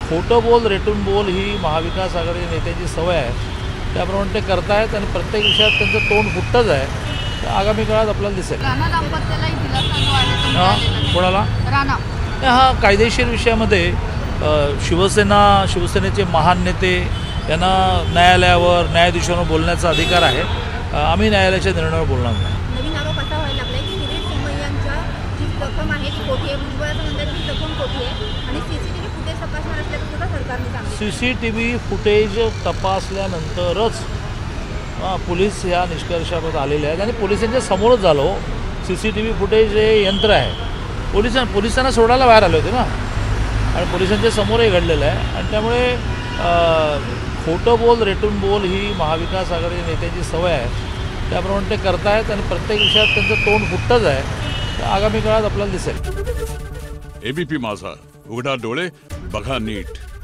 खोटं बोल रेटून बोल ही महाविकास आघाडी नेत्यांची सवय आहे. त्याप्रमाणे ते करतायत आणि प्रत्येक विषयात त्यांचं तोंड फुटतंच आहे. तर आगामी काळात आपल्याला दिसेल. राणा दाम्पत्यालाही दिलासा जो आहे तो मिळालेला आहे. कोणाला? राणा. हा कायदेशीर विषयामध्ये शिवसेनेचे महान नेते यांना न्यायालयावर न्यायाधीशांवर बोलण्याचा अधिकार आहे. आम्ही न्यायालयाच्या निर्णयावर बोलणार नाही. नवीन आरोप असा व्हायला लागलाय की किरीट सोमय्यांच्या जी रक्कम आहे ती खोटी आहे. भुजबळाचं म्हणतात की रक्कम खोटी आहे आणि सीसीटीव्ही फुटेज तपासणार असल्याचं सुद्धा सरकारने सांगितलं. CCTV फुटेज तपासल्यानंतरच पोलीस या निष्कर्षावर आलेले आहेत आणि पोलिसांच्या समोरच झालो. CCTV फुटेज हे यंत्र आहे. पोलिसांना सोडायला बाहेर आले होते ना आणि पोलिसांच्या समोरही घडलेलं आहे. आणि त्यामुळे खोटं बोल रेटून बोल ही महाविकास आघाडी नेत्यांची सवय आहे. त्याप्रमाणे ते करतायत आणि प्रत्येक विषयात त्यांचं तोंड फुटतंच आहे. तर आगामी काळात आपल्याला दिसेल. ABP माझा, उघडा डोळे बघा नीट.